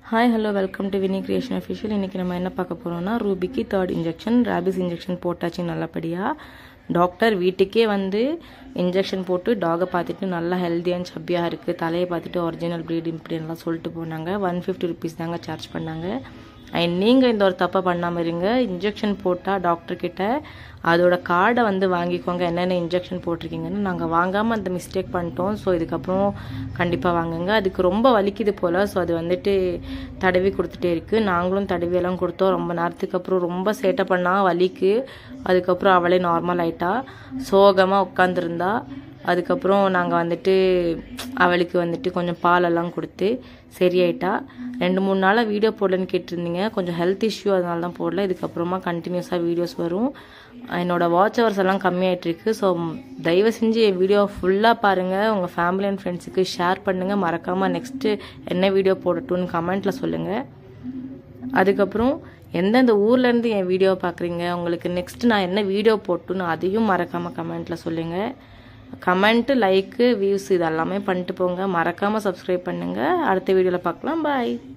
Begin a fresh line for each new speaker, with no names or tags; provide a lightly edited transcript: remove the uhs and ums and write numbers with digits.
Hi, hello, welcome to Winnie Creation Official. இன்னைக்கு நம்ம என்ன பார்க்க போறோம்னா ரூபிக்கு 3rd இன்ஜெக்ஷன் ராபிஸ் இன்ஜெக்ஷன் போட்டாச்சு நல்லபடியா. டாக்டர் வீட்டுக்கே வந்து இன்ஜெக்ஷன் போட்டு டாகை பார்த்துட்டு நல்லா ஹெல்தியா அண்ட் சப்பியா இருக்கு. தலையை பார்த்துட்டு ஒரிஜினல் ப்ரீட் இப்படின்லாம் சொல்லிட்டு போனாங்க. 150 rupees தாங்க சார்ஜ் பண்ணாங்க. அண்ட் நீங்கள் இந்த ஒரு தப்பை பண்ணாமல் இருங்க. இன்ஜெக்ஷன் போட்டால் டாக்டர்கிட்ட அதோட கார்டை வந்து வாங்கிக்கோங்க, என்னென்ன இன்ஜெக்ஷன் போட்டிருக்கீங்கன்னு. நாங்கள் வாங்காமல் அந்த மிஸ்டேக் பண்ணிட்டோம். ஸோ இதுக்கப்புறம் கண்டிப்பாக வாங்குங்க. அதுக்கு ரொம்ப வலிக்குது போல். ஸோ அது வந்துட்டு தடவி கொடுத்துட்டே இருக்குது. நாங்களும் தடவியெல்லாம் கொடுத்தோம். ரொம்ப நேரத்துக்கு அப்புறம் ரொம்ப சேட்டை பண்ணால் வலிக்கு. அதுக்கப்புறம் அவளே நார்மல் ஆயிட்டா, சோகமாக உட்காந்துருந்தா. அதுக்கப்புறம் நாங்கள் வந்துட்டு அவளுக்கு வந்துட்டு கொஞ்சம் பாலெல்லாம் கொடுத்து சரியாயிட்டா. 2-3 நாளாக வீடியோ போடலன்னு கேட்டிருந்தீங்க. கொஞ்சம் ஹெல்த் இஷ்யூ, அதனால தான் போடல. இதுக்கப்புறமா கண்டினியூஸாக வீடியோஸ் வரும். என்னோடய வாட்ச் ஹவர்ஸ் எல்லாம் கம்மியாயிட்டிருக்கு. ஸோ தயவு செஞ்சு என் வீடியோ ஃபுல்லாக பாருங்கள். உங்கள் ஃபேமிலி அண்ட் ஃப்ரெண்ட்ஸுக்கு ஷேர் பண்ணுங்கள். மறக்காமல் நெக்ஸ்ட்டு என்ன வீடியோ போடட்டும்னு கமெண்ட்டில் சொல்லுங்கள். அதுக்கப்புறம் எந்தெந்த ஊர்லேருந்து என் வீடியோ பார்க்குறீங்க, உங்களுக்கு நெக்ஸ்ட்டு நான் என்ன வீடியோ போட்டுன்னு அதையும் மறக்காமல் கமெண்ட்டில் சொல்லுங்கள். கமெண்ட்டு, லைக்கு, வியூஸ் இதெல்லாமே பண்ணிட்டு போங்க. மறக்காமல் சப்ஸ்கிரைப் பண்ணுங்கள். அடுத்த வீடியோவில் பார்க்கலாம். பாய்.